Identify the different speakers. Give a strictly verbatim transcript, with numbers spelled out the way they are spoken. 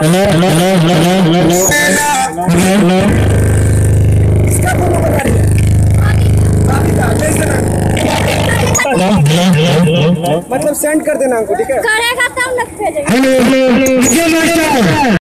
Speaker 1: Hello hello hello hello hello
Speaker 2: इसका photo बता रही है अभी का भेज देना मतलब सेंड कर देना हमको ठीक है
Speaker 3: करेगा तब ना भेजेंगे।
Speaker 1: Hello hello